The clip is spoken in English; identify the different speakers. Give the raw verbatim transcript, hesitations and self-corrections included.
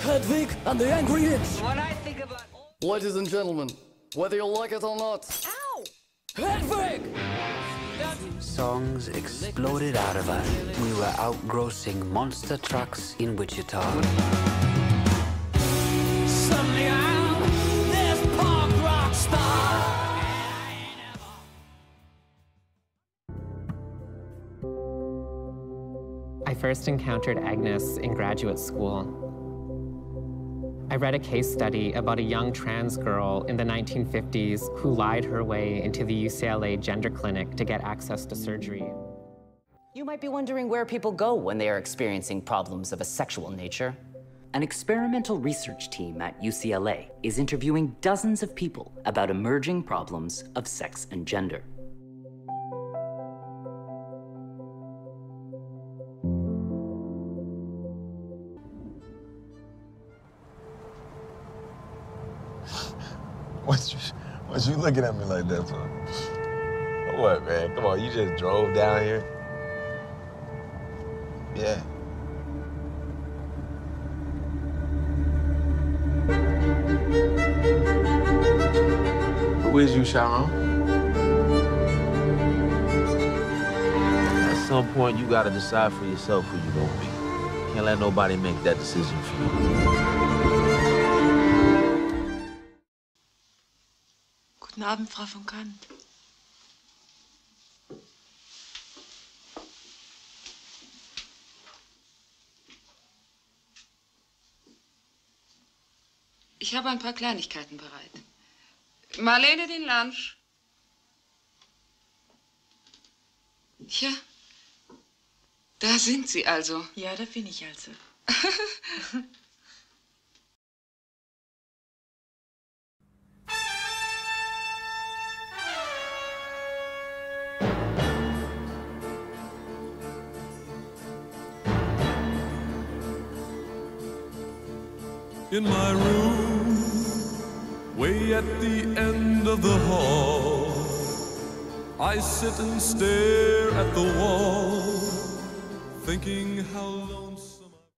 Speaker 1: Hedwig and the Angry Inch.
Speaker 2: When I think about...
Speaker 1: Ladies and gentlemen, whether you like it or not.
Speaker 2: Ow!
Speaker 1: Hedwig!
Speaker 3: Songs exploded out of us. We were outgrossing monster trucks in Wichita.
Speaker 1: Suddenly I'm this punk rock star.
Speaker 4: I first encountered Agnes in graduate school. I read a case study about a young trans girl in the nineteen fifties who lied her way into the U C L A gender clinic to get access to surgery.
Speaker 5: You might be wondering where people go when they are experiencing problems of a sexual nature. An experimental research team at U C L A is interviewing dozens of people about emerging problems of sex and gender.
Speaker 6: What you, what you looking at me like that for? What, man? Come on, you just drove down here? Yeah. Who is you, Sharon?
Speaker 7: At some point, you gotta decide for yourself who you gonna be. Can't let nobody make that decision for you.
Speaker 8: Guten Abend, Frau von Kant. Ich habe ein paar Kleinigkeiten bereit. Marlene, den Lunch. Ja, da sind Sie also. Ja, da bin ich also.
Speaker 9: In my room, way at the end of the hall, I sit and stare at the wall, thinking how lonesome